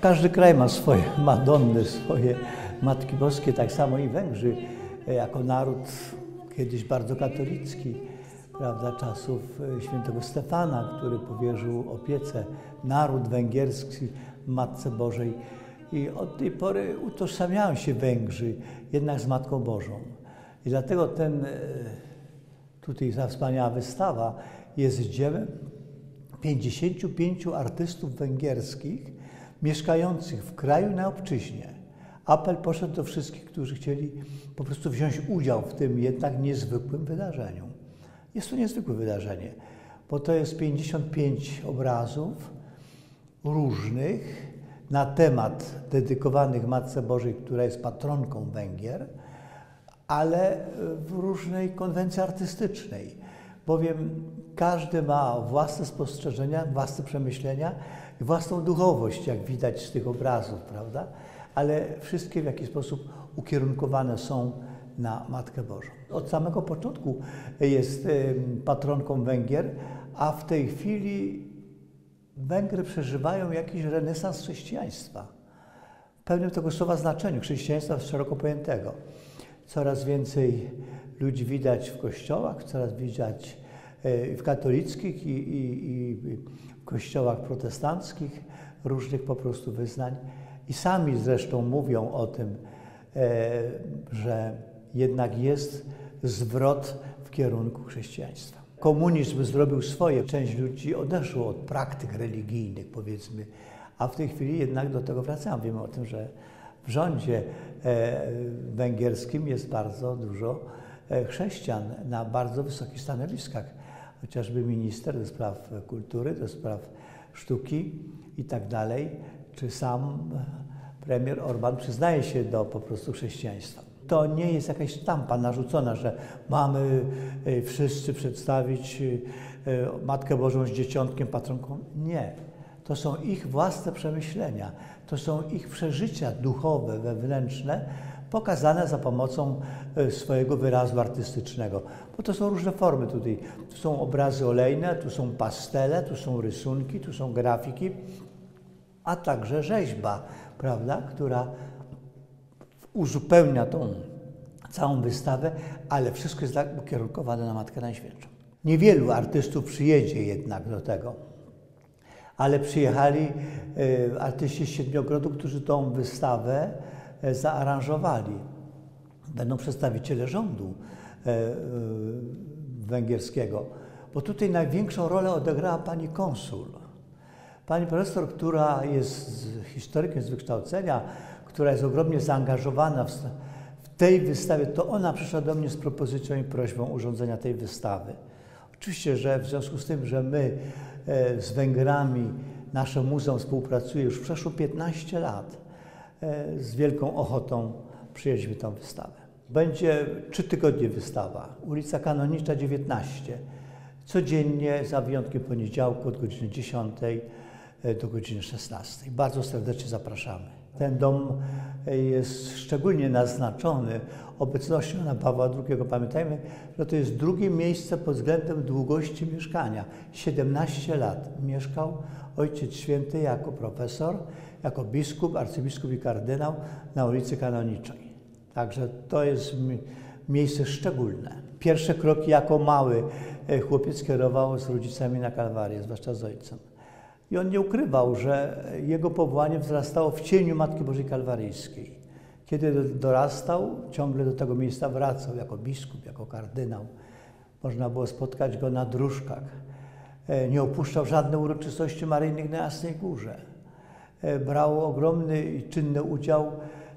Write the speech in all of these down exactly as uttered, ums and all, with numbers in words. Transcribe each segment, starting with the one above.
Każdy kraj ma swoje Madonny, swoje Matki Boskie, tak samo i Węgrzy, jako naród kiedyś bardzo katolicki, prawda, czasów świętego Stefana, który powierzył opiece naród węgierski Matce Bożej. I od tej pory utożsamiają się Węgrzy jednak z Matką Bożą. I dlatego ten, tutaj ta wspaniała wystawa jest dziełem pięćdziesięciu pięciu artystów węgierskich mieszkających w kraju i na obczyźnie. Apel poszedł do wszystkich, którzy chcieli po prostu wziąć udział w tym jednak niezwykłym wydarzeniu. Jest to niezwykłe wydarzenie, bo to jest pięćdziesiąt pięć obrazów różnych na temat dedykowanych Matce Bożej, która jest patronką Węgier, ale w różnej konwencji artystycznej, bowiem każdy ma własne spostrzeżenia, własne przemyślenia i własną duchowość, jak widać z tych obrazów, prawda? Ale wszystkie w jakiś sposób ukierunkowane są na Matkę Bożą. Od samego początku jest patronką Węgier, a w tej chwili Węgry przeżywają jakiś renesans chrześcijaństwa. W pewnym tego słowa znaczeniu, chrześcijaństwa szeroko pojętego. Coraz więcej ludzi widać w kościołach, coraz widać w katolickich i, i, i w kościołach protestanckich, różnych po prostu wyznań. I sami zresztą mówią o tym, że jednak jest zwrot w kierunku chrześcijaństwa. Komunizm zrobił swoje, część ludzi odeszło od praktyk religijnych, powiedzmy, a w tej chwili jednak do tego wracają. Wiemy o tym, że w rządzie węgierskim jest bardzo dużo chrześcijan na bardzo wysokich stanowiskach, chociażby minister do spraw kultury, do spraw sztuki i tak dalej, czy sam premier Orban przyznaje się do po prostu chrześcijaństwa. To nie jest jakaś sztampa narzucona, że mamy wszyscy przedstawić Matkę Bożą z dzieciątkiem, patronką. Nie. To są ich własne przemyślenia, to są ich przeżycia duchowe, wewnętrzne, pokazane za pomocą swojego wyrazu artystycznego. Bo to są różne formy tutaj. Tu są obrazy olejne, tu są pastele, tu są rysunki, tu są grafiki, a także rzeźba, prawda, która uzupełnia tą całą wystawę, ale wszystko jest ukierunkowane na Matkę Najświętszą. Niewielu artystów przyjedzie jednak do tego, ale przyjechali artyści z Siedmiogrodu, którzy tą wystawę zaaranżowali. Będą przedstawiciele rządu węgierskiego, bo tutaj największą rolę odegrała pani konsul. Pani profesor, która jest historykiem z wykształcenia, która jest ogromnie zaangażowana w, w tej wystawie, to ona przyszła do mnie z propozycją i prośbą urządzenia tej wystawy. Oczywiście, że w związku z tym, że my e, z Węgrami, nasze muzeum współpracuje już przeszło piętnaście lat, e, z wielką ochotą przyjęliśmy tę wystawę. Będzie trzy tygodnie wystawa, ulica Kanonicza dziewiętnaście, codziennie, za wyjątkiem poniedziałku od godziny dziesiątej do godziny szesnastej. Bardzo serdecznie zapraszamy. Ten dom jest szczególnie naznaczony obecnością Jana Pawła drugiego. Pamiętajmy, że to jest drugie miejsce pod względem długości mieszkania. siedemnaście lat mieszkał Ojciec Święty jako profesor, jako biskup, arcybiskup i kardynał na ulicy Kanoniczej. Także to jest miejsce szczególne. Pierwsze kroki jako mały chłopiec kierował z rodzicami na Kalwarię, zwłaszcza z ojcem. I on nie ukrywał, że jego powołanie wzrastało w cieniu Matki Bożej Kalwaryjskiej. Kiedy dorastał, ciągle do tego miejsca wracał jako biskup, jako kardynał. Można było spotkać go na dróżkach. Nie opuszczał żadnej uroczystości maryjnych na Jasnej Górze. Brał ogromny i czynny udział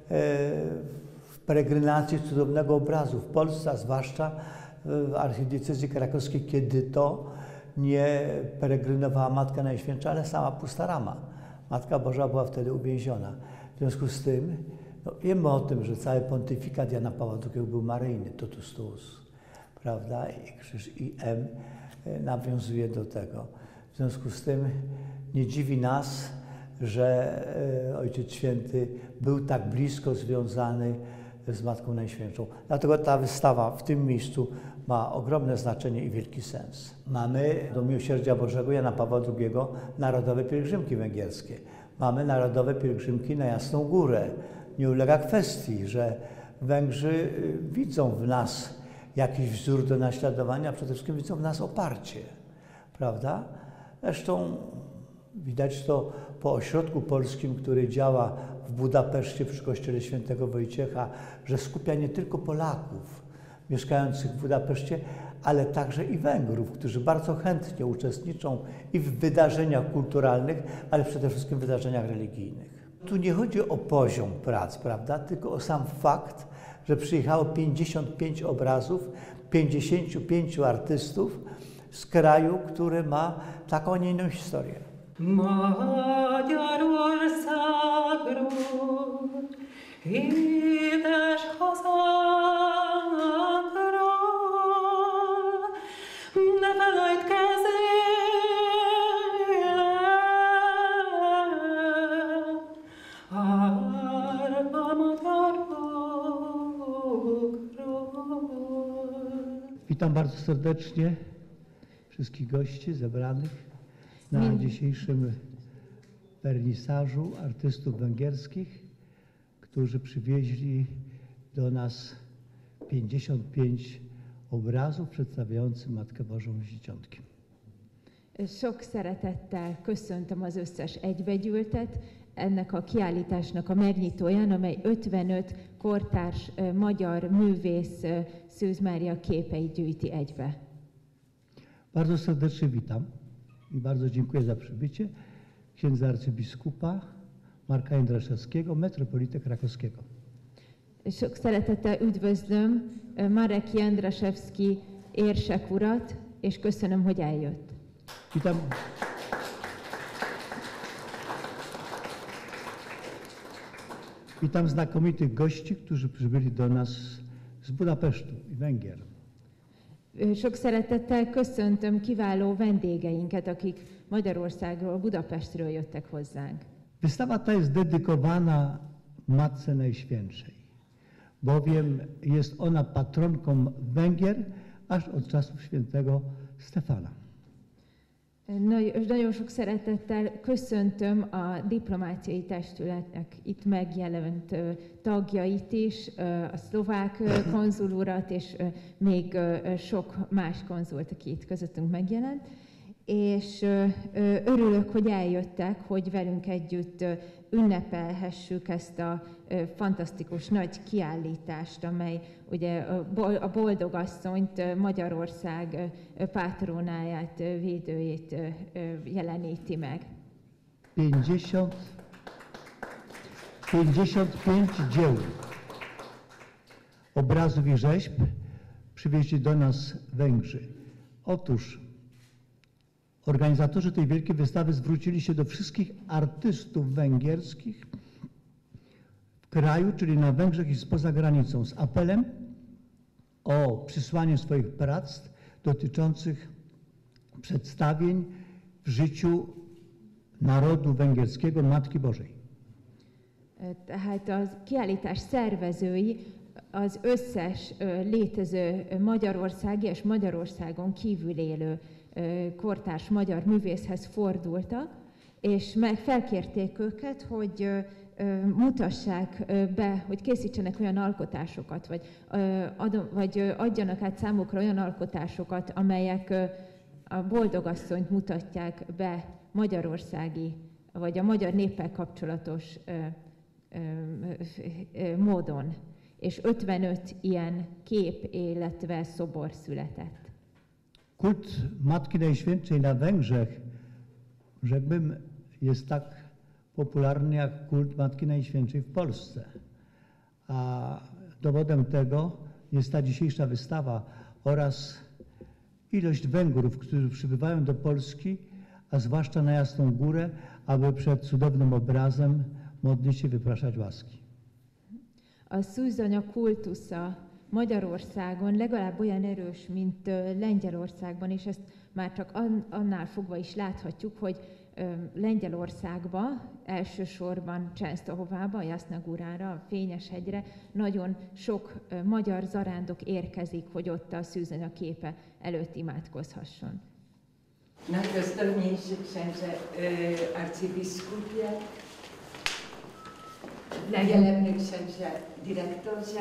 w peregrinacji cudownego obrazu w Polsce, a zwłaszcza w archidiecezji krakowskiej, kiedy to nie peregrynowała Matka Najświętsza, ale sama pusta rama. Matka Boża była wtedy uwięziona. W związku z tym no, wiemy o tym, że cały pontyfikat Jana Pawła drugiego był maryjny, totus tuus, prawda? I krzyż I M nawiązuje do tego. W związku z tym nie dziwi nas, że Ojciec Święty był tak blisko związany z Matką Najświętszą. Dlatego ta wystawa w tym miejscu ma ogromne znaczenie i wielki sens. Mamy do Miłosierdzia Bożego Jana Pawła drugiego narodowe pielgrzymki węgierskie. Mamy narodowe pielgrzymki na Jasną Górę. Nie ulega kwestii, że Węgrzy widzą w nas jakiś wzór do naśladowania, przede wszystkim widzą w nas oparcie, prawda? Zresztą widać to po ośrodku polskim, który działa w Budapeszcie przy kościele świętego Wojciecha, że skupia nie tylko Polaków mieszkających w Budapeszcie, ale także i Węgrów, którzy bardzo chętnie uczestniczą i w wydarzeniach kulturalnych, ale przede wszystkim w wydarzeniach religijnych. Tu nie chodzi o poziom prac, prawda, tylko o sam fakt, że przyjechało pięćdziesiąt pięć obrazów, pięćdziesięciu pięciu artystów z kraju, który ma taką, a nie inną historię. Witam bardzo serdecznie wszystkich gości zebranych na dzisiejszym wernisażu artystów węgierskich, którzy przywieźli do nas pięćdziesiąt pięć obrazów przedstawiających Matkę Bożą z Dzieciątkiem. Sok szeretettel köszöntöm az összes egybegyűltet ennek a kiállításnak a megnyitóján, amely ötvenöt kortárs magyar művész Szűz Mária képeit gyűjti egybe. Bardzo serdecznie witam i bardzo dziękuję za przybycie księdza arcybiskupa Marka Jędraszewskiego, metropolitę krakowskiego. Sok szeretettel üdvözlöm Marek Jędraszewski érsek urat, és köszönöm, hogy eljött. Witam. Witam znakomitych gości, którzy przybyli do nas z Budapesztu i Węgier. Sok szeretettel köszöntöm kiváló vendégeinket, akik Magyarországról, Budapestről jöttek hozzánk. Wystawa ta jest dedykowana Matce Najświętszej, bowiem jest ona patronką Węgier aż od czasów świętego Stefana. Nagyon sok szeretettel köszöntöm a diplomáciai testületnek itt megjelent tagjait is, a szlovák konzul urat, és még sok más konzult, aki itt közöttünk megjelent. És örülök, hogy eljöttek, hogy velünk együtt ünnepelhessük ezt a fantasztikus nagy kiállítást, amely ugye a boldogasszonyt, Magyarország pátronáját, védőjét jeleníti meg. pięćdziesiąt, pięćdziesiąt pięć dzieł, obrazów i rzeźb przywieźli do nas Węgrzy. Otóż organizatorzy tej wielkiej wystawy zwrócili się do wszystkich artystów węgierskich w kraju, czyli na Węgrzech i spoza granicą, z apelem o przysłanie swoich prac dotyczących przedstawień w życiu narodu węgierskiego Matki Bożej. Tehát a kiállítás szervezői az összes létező magyarországi és Magyarországon kívül élő kortárs magyar művészhez fordultak, és meg felkérték őket, hogy mutassák be, hogy készítsenek olyan alkotásokat, vagy, vagy adjanak át számukra olyan alkotásokat, amelyek a boldogasszonyt mutatják be magyarországi, vagy a magyar néppel kapcsolatos módon. És ötvenöt ilyen kép, illetve szobor született. Kult Matki Najświętszej na Węgrzech, rzekłbym, jest tak popularny jak kult Matki Najświętszej w Polsce. A dowodem tego jest ta dzisiejsza wystawa oraz ilość Węgrów, którzy przybywają do Polski, a zwłaszcza na Jasną Górę, aby przed cudownym obrazem modlić się, wypraszać łaski. A szűzanya kultusza Magyarországon legalább olyan erős, mint Lengyelországban, és ezt már csak annál fogva is láthatjuk, hogy Lengyelországba, elsősorban Częstochovába, Jasna Górára, a Fényeshegyre nagyon sok magyar zarándok érkezik, hogy ott a szűzanya képe előtt imádkozhasson. Najdostojniejszy księże arcybiskupie, Wielebny księże dyrektorze,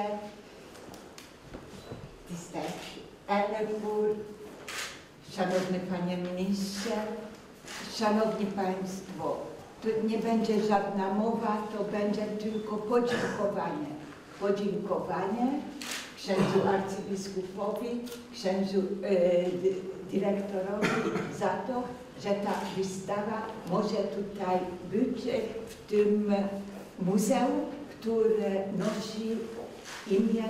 tisztelt elnök úr, szanowny panie ministrze, szanowni państwo, tu nie będzie żadna mowa, to będzie tylko podziękowanie. Podziękowanie księdzu arcybiskupowi, księdzu e, dyrektorowi za to, że ta wystawa może tutaj być w tym muzeum, które nosi imię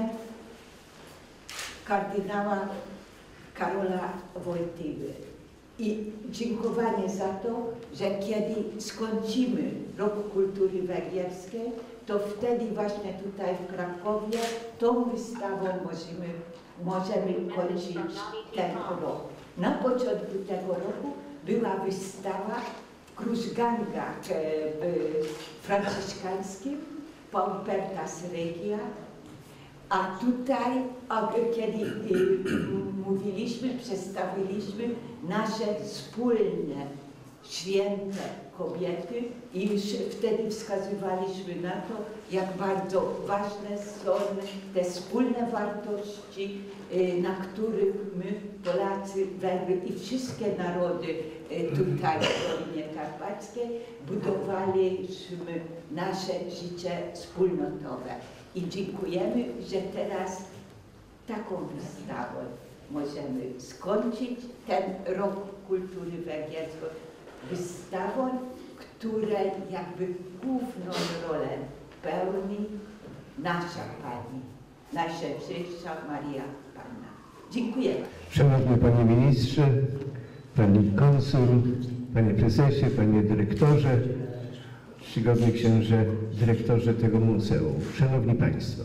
kardynała Karola Wojtyły. I dziękowanie za to, że kiedy skończymy Rok Kultury Węgierskiej, to wtedy właśnie tutaj w Krakowie tą wystawą możemy, możemy kończyć ten rok. Na początku tego roku była wystawa w Krużgangach franciszkańskim, Paupertas Regia, a tutaj, kiedy mówiliśmy, przedstawiliśmy nasze wspólne, święte kobiety i już wtedy wskazywaliśmy na to, jak bardzo ważne są te wspólne wartości, na których my, Polacy, Węgry i wszystkie narody tutaj w Dolinie Karpackiej budowaliśmy nasze życie wspólnotowe. I dziękujemy, że teraz taką wystawą możemy skończyć ten Rok Kultury Węgierskiej. Wystawą, której jakby główną rolę pełni nasza Pani, Najświętsza Maria Panna. Dziękuję. Szanowny Panie Ministrze, Pani Konsul, Panie Prezesie, Panie Dyrektorze, czcigodny Księże Dyrektorze tego muzeum, Szanowni Państwo.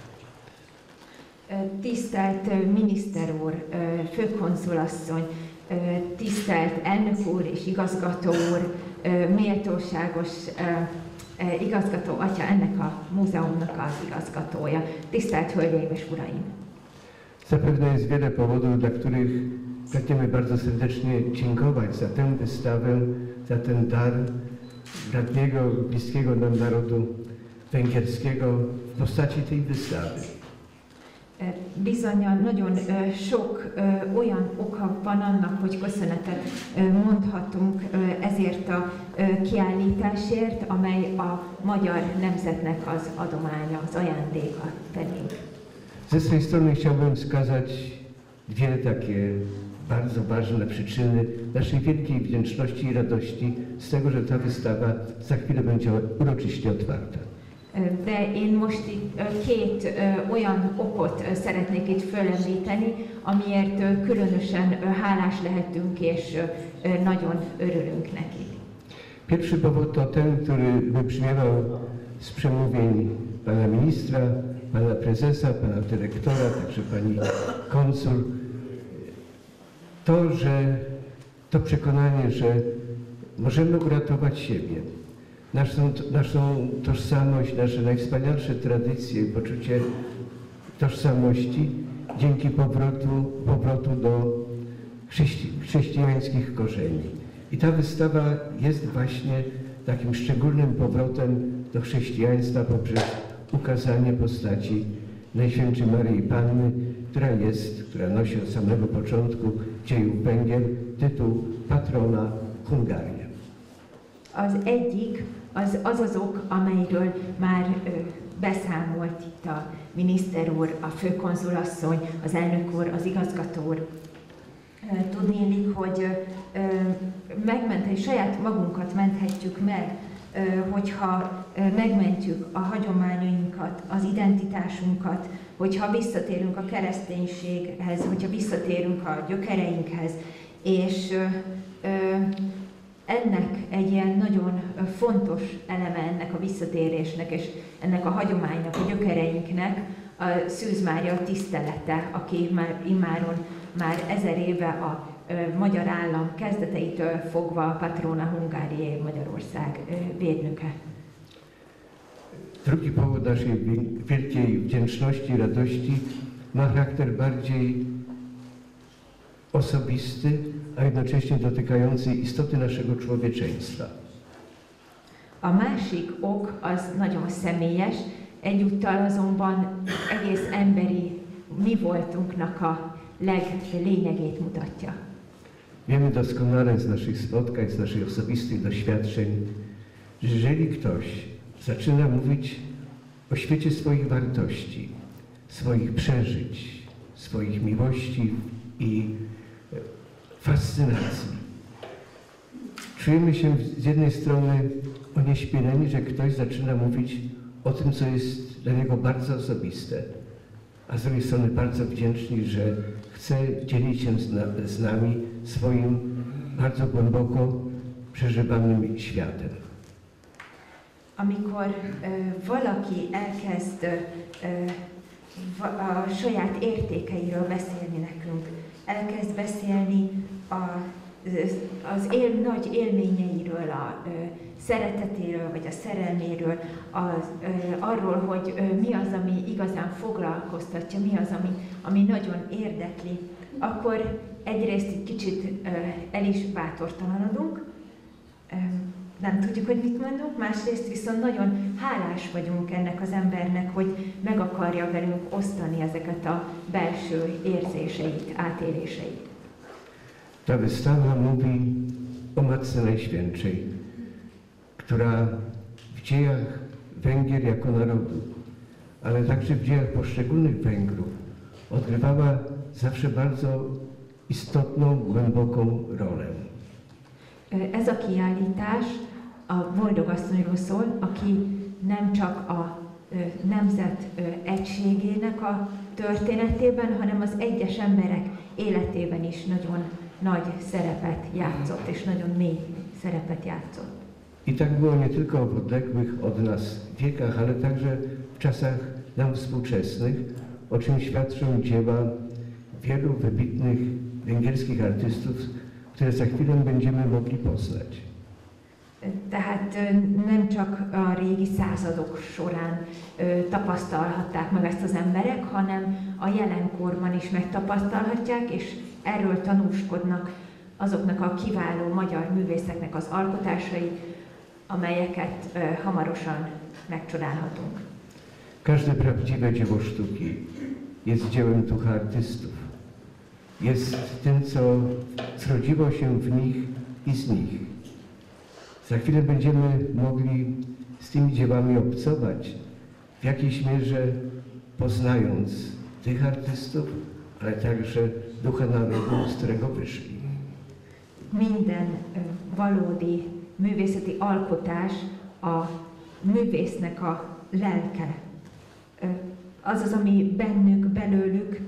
Tisztelt miniszter úr, főkonzulasszony, tisztelt elnök úr és igazgató úr, méltóságos igazgató atya, ennek a múzeumnak az igazgatója. Tisztelt hölgyeim és uraim! Zapewne jest wiele powodów, dla których pragniemy bardzo serdecznie dziękować za tę wystawę, za ten dar bratniego, bliskiego nam narodu węgierskiego w postaci tej wystawy. Bizonyan nagyon sok olyan oka van annak, hogy köszönetet mondhatunk ezért a kiállításért, amely a magyar nemzetnek az adománya, az ajándéka felénk. Ze swojej strony chciałbym wskazać dwie takie bardzo ważne przyczyny naszej wielkiej wdzięczności i radości z tego, że ta wystawa za chwilę będzie uroczyście otwarta. De én most itt két olyan okot szeretnék itt fölemlíteni, amiért különösen hálás lehetünk és nagyon örülünk neki. Pierwszy powód to ten, który wybrzmiewał z przemówień pana ministra, pana prezesa, pana dyrektora, także pani konsul. To, że to przekonanie, że możemy uratować siebie, naszą, naszą tożsamość, nasze najwspanialsze tradycje i poczucie tożsamości dzięki powrotu, powrotu do chrześci chrześcijańskich korzeni. I ta wystawa jest właśnie takim szczególnym powrotem do chrześcijaństwa poprzez ukazanie postaci Najświętszej Maryi Panny, która jest, która nosi od samego początku dziejów Węgier tytuł patrona Hungarii. Az egyik az az, az ok, amelyről már ö, beszámolt itt a miniszter úr, a főkonzulasszony, az elnök úr, az igazgató úr. Tudnélik, hogy ö, megmenteni, saját magunkat menthetjük meg, ö, hogyha ö, megmentjük a hagyományainkat, az identitásunkat, hogyha visszatérünk a kereszténységhez, hogyha visszatérünk a gyökereinkhez, és ö, ö, ennek egy ilyen nagyon fontos eleme ennek a visszatérésnek és ennek a hagyománynak, a gyökereinknek a Szűz Mária tisztelete, aki már immáron már ezer éve a ö, magyar állam kezdeteitől fogva a patrona Hungárié, Magyarország ö, védnöke. Drugi powód naszej wielkiej wdzięczności i radości ma charakter bardziej osobisty, a jednocześnie dotykający istoty naszego człowieczeństwa. A másik ok az nagyon személyes, egyúttal azonban egész emberi mi voltunknak a leglényegét mutatja. Wiemy doskonale z naszych spotkań, z naszych osobistych doświadczeń, że jeżeli ktoś zaczyna mówić o świecie swoich wartości, swoich przeżyć, swoich miłości i fascynacji, czujemy się z jednej strony onieśmieleni, że ktoś zaczyna mówić o tym, co jest dla niego bardzo osobiste, a z drugiej strony bardzo wdzięczni, że chce dzielić się z, na, z nami swoim bardzo głęboko przeżywanym światem. Amikor ö, valaki elkezd ö, a saját értékeiről beszélni nekünk, elkezd beszélni a, az él, nagy élményeiről, a ö, szeretetéről, vagy a szerelméről, az, ö, arról, hogy ö, mi az, ami igazán foglalkoztatja, mi az, ami, ami nagyon érdekli, akkor egyrészt egy kicsit ö, el is bátortalanodunk, ö, nem tudjuk, hogy mit mondunk, másrészt viszont nagyon hálás vagyunk ennek az embernek, hogy meg akarja velünk osztani ezeket a belső érzéseit, átéléseit. Ta wystawa mówi o Matce Najświętszej, która w dziejach Węgier jako narodu, ale także w dziejach poszczególnych Węgrów odgrywała zawsze bardzo istotną, głęboką rolę. Ez a kiállítás a boldogasszonyról szól, aki nem csak a nemzet egységének a történetében, hanem az egyes emberek életében is nagyon nagy szerepet játszott, és nagyon mély szerepet játszott. I tak było nie tylko w odległych od nas wiekach, ale także w czasach nam współczesnych, o czym świadczą dzieła wielu wybitnych węgierskich artystów, które za chwilę będziemy mogli poznać. Tehát nem csak a régi századok során tapasztalhatták meg ezt az emberek, hanem a jelenkorban is megtapasztalhatják, és erről tanúskodnak azoknak a kiváló magyar művészeknek az alkotásai, amelyeket hamarosan megcsodálhatunk. Każde prawdziwe dzieło sztuki jest dziełem ducha artystów. Jest tym, co zrodziło się w nich i z nich. Za chwilę będziemy mogli z tymi dziełami obcować, w jakiejś mierze poznając tych artystów, ale także ducha narodu, z którego wyszli. Minden valódi művészeti alkotás a művésznek a lelke. Az az, ami bennük, belőlük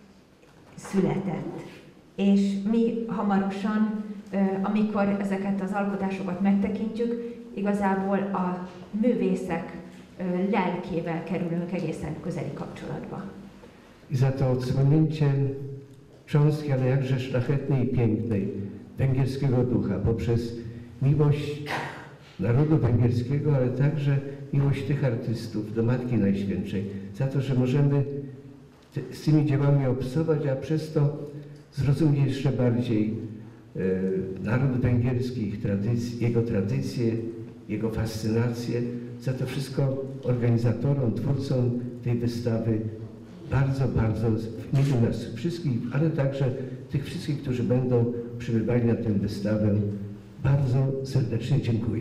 született. És mi hamarosan, amikor ezeket az alkotásokat megtekintjük, igazából a művészek lelkével kerülünk egészen közeli kapcsolatba. I za to odsłonięcie cząstki, ale jakże szlachetnej i pięknej węgierskiego ducha poprzez miłość narodu węgierskiego, ale także miłość tych artystów do Matki Najświętszej, za to, że możemy te, z tymi dziełami obcować, a przez to zrozumieć jeszcze bardziej e, naród węgierski, ich tradyc- jego tradycje, jego fascynacje. Za to wszystko organizatorom, twórcom tej wystawy bardzo, bardzo w imieniu nas wszystkich, ale także tych wszystkich, którzy będą przybywali na tę wystawę, bardzo serdecznie dziękuję.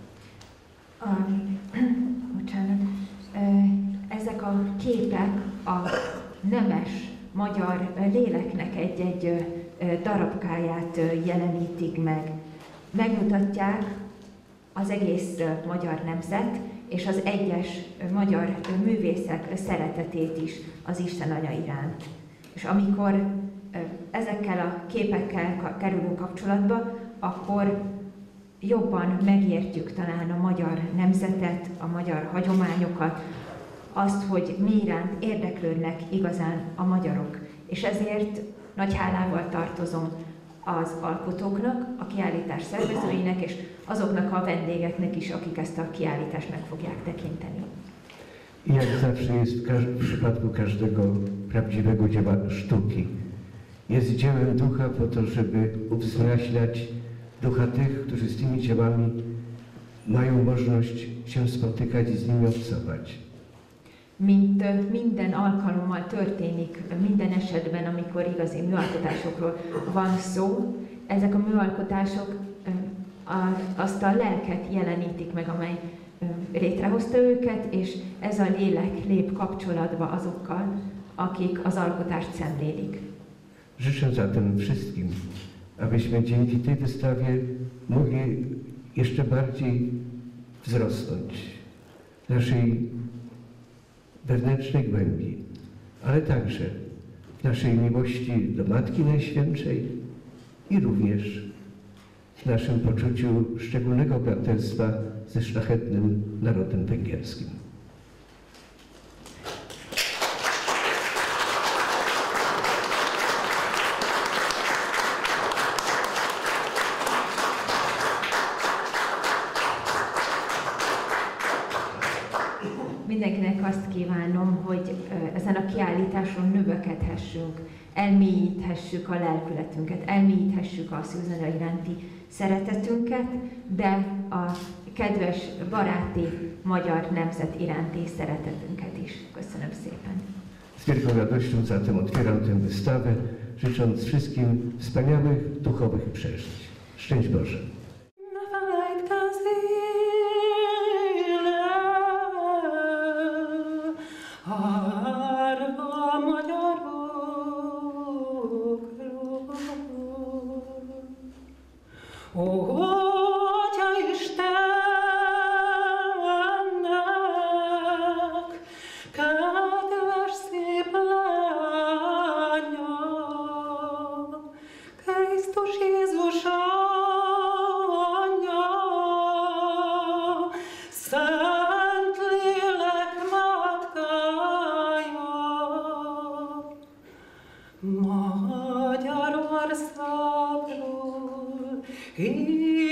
Um, bocsánat. Ezek a képek a nemes magyar léleknek egy-egy darabkáját jelenítik meg. Megmutatják az egész magyar nemzet és az egyes magyar művészek szeretetét is az Isten Anya iránt. És amikor ezekkel a képekkel kerülünk kapcsolatba, akkor jobban megértjük talán a magyar nemzetet, a magyar hagyományokat, azt, hogy mi iránt érdeklődnek igazán a magyarok. És ezért nagy hálával tartozom az alkotóknak, a kiállítás szervezőinek és azoknak a vendégeknek is, akik ezt a kiállítást meg fogják tekinteni. I jak zawsze jest w, każ- w przypadku każdego prawdziwego dzieła sztuki, jest dziełem ducha po to, żeby uwzraśniać ducha tych, którzy z tymi dziełami mają możliwość się spotykać i z nimi obcować. Mint minden alkalommal történik, minden esetben, amikor igazi műalkotásokról van szó, ezek a műalkotások azt a lelket jelenítik meg, amely létrehozta őket, és ez a lélek lép kapcsolatba azokkal, akik az alkotást szemlélik. Życzę zatem wszystkim, abyśmy dzięki tej wystawie mogli jeszcze bardziej wzrosnąć w naszej wewnętrznej głębi, ale także w naszej miłości do Matki Najświętszej i również w naszym poczuciu szczególnego braterstwa ze szlachetnym narodem węgierskim. Mindenkinek azt kívánom, hogy ezen a kiállításon növekedhessünk, elmélyíthessük a lelkületünket, elmélyíthessük a Szűzanya iránti szeretetünket, de a kedves, baráti magyar nemzet iránti szeretetünket is. Köszönöm szépen! Z wielką radością zatem otwieram tę wystawę, życząc wszystkim wspaniałych duchowych przeżyć. Szczęść Boże! Magyarországról,